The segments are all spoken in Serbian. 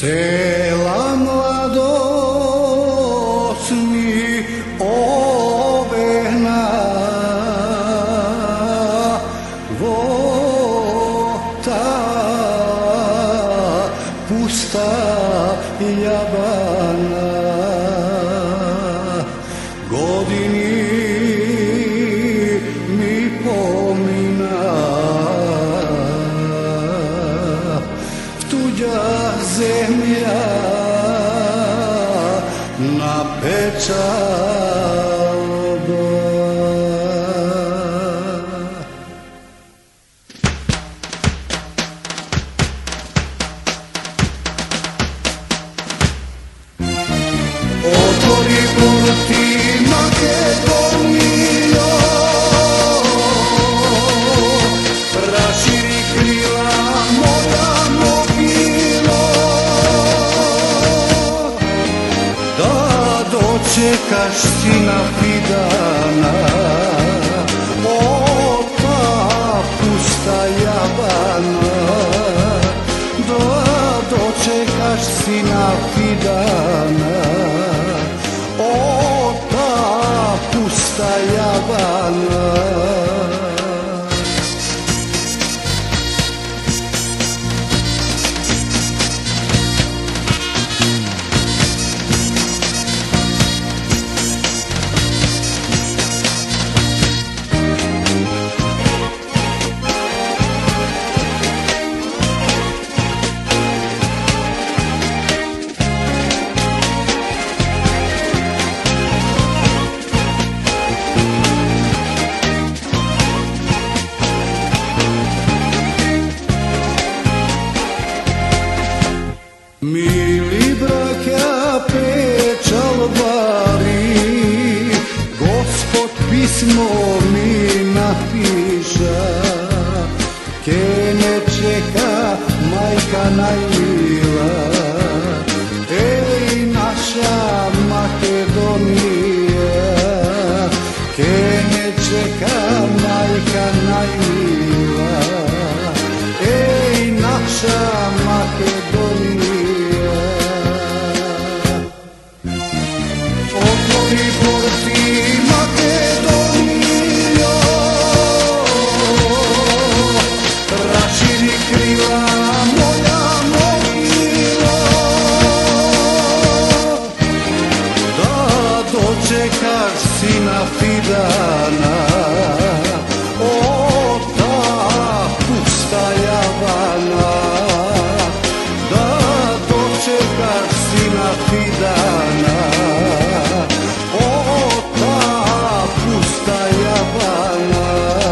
Cela mladost mi ovehna, ta pusta jabana, godini mi pomina, tuđa zemlja napečalba. Otvori porti Makedonijo, raširi krila moja mogilo, da dočekaš sina Fidana, o ta pusta jabana, da dočekaš sina Fidana, o ta pusta jabana. Mili braća pečalbari, Gospod pismo mi napiša, ke ne čeka majka najmila, ej naša Makedonija, ke ne čeka majka najmila, ej naša Makedonija. Otvori porti Makedonijo, raširi krila moja mogilo, da dočekaš sina Fidana, o ta pusta jabana, da dočekaš sina Fidana, o ta pusta jabana.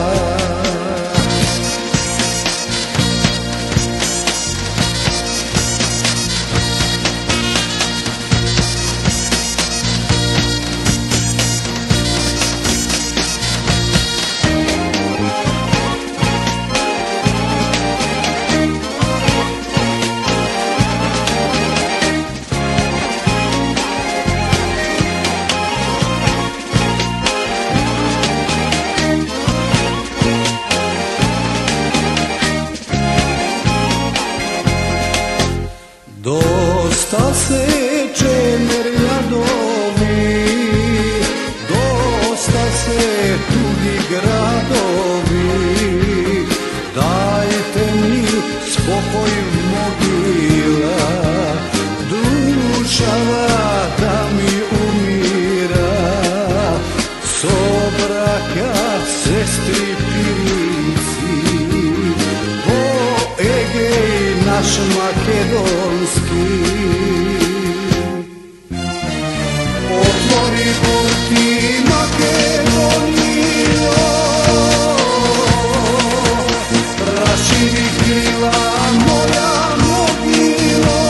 Dosta seče merjadovi, dosta se tugi gradovi, dajte mi spokoj mogila, dušava da mi umira, sobraka sestri Pirinci, po Egej naš makedonski. Otvori porti Makedonijo, raširi krila moja mogilo,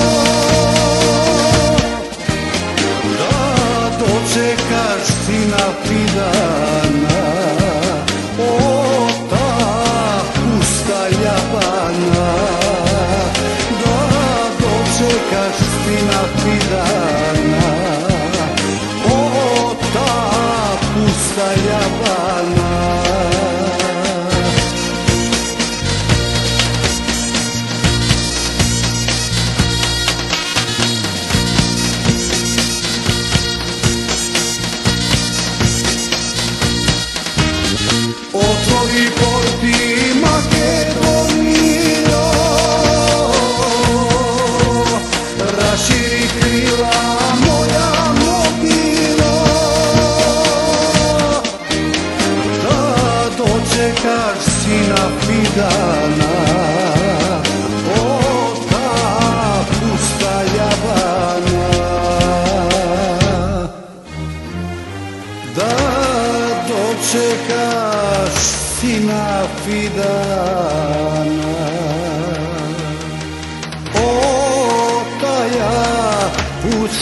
da dočekaš sina Fidana, o ta pusta jabana, da dočekaš sina Fidana, o ta pusta jabana.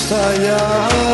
pusta jabana.